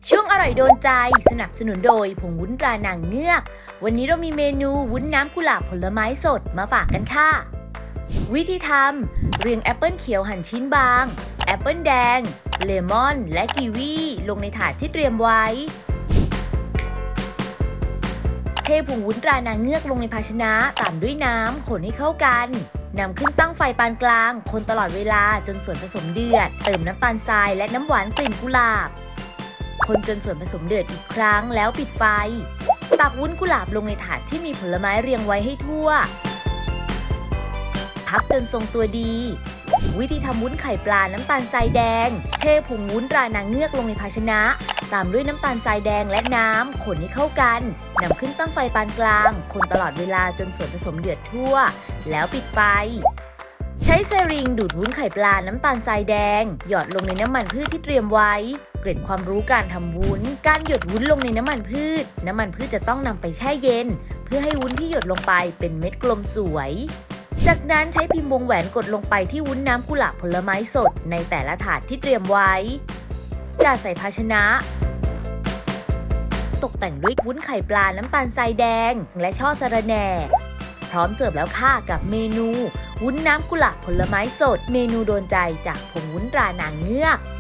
ช่วงอร่อยโดนใจสนับสนุนโดยผงวุ้นตรานางเงือกวันนี้เรามีเมนูวุ้นน้ำกุหลาบผลไม้สดมาฝากกันค่ะวิธีทำเรียงแอปเปิลเขียวหั่นชิ้นบางแอปเปิลแดงเลมอนและกีวีลงในถาดที่เตรียมไว้เทผงวุ้นตรานางเงือกลงในภาชนะตามด้วยน้ำคนให้เข้ากันนำขึ้นตั้งไฟปานกลางคนตลอดเวลาจนส่วนผสมเดือดเติมน้ำตาลทรายและน้ำหวานกลิ่นกุหลาบคนจนส่วนผสมเดือดอีกครั้งแล้วปิดไฟตักวุ้นกุหลาบลงในถาดที่มีผลไม้เรียงไว้ให้ทั่วพักจนทรงตัวดีวิธีทำวุ้นไข่ปลาน้ำตาลทรายแดงเทผงวุ้นตรานางเงือกลงในภาชนะตามด้วยน้ำตาลทรายแดงและน้ำคนให้เข้ากันนำขึ้นตั้งไฟปานกลางคนตลอดเวลาจนส่วนผสมเดือดทั่วแล้วปิดไฟใช้สริงดูดวุ้นไข่ปลาน้ำตาลทรายแดงหยอดลงในน้ำมันพืชที่เตรียมไว้เกร็ดความรู้การทำวุ้นการหยดวุ้นลงในน้ำมันพืชจะต้องนำไปแช่เย็นเพื่อให้วุ้นที่หยดลงไปเป็นเม็ดกลมสวยจากนั้นใช้พิมพ์วงแหวนกดลงไปที่วุ้นน้ำกุหลาบผลไม้สดในแต่ละถาดที่เตรียมไว้จัดใส่ภาชนะตกแต่งด้วยวุ้นไข่ปลาน้ำตาลทรายแดงและช่อสะระแหน่พร้อมเสิร์ฟแล้วค่ะกับเมนูวุ้นน้ำกุหลาบผลไม้สดเมนูโดนใจจากผงวุ้นตรานางเงือก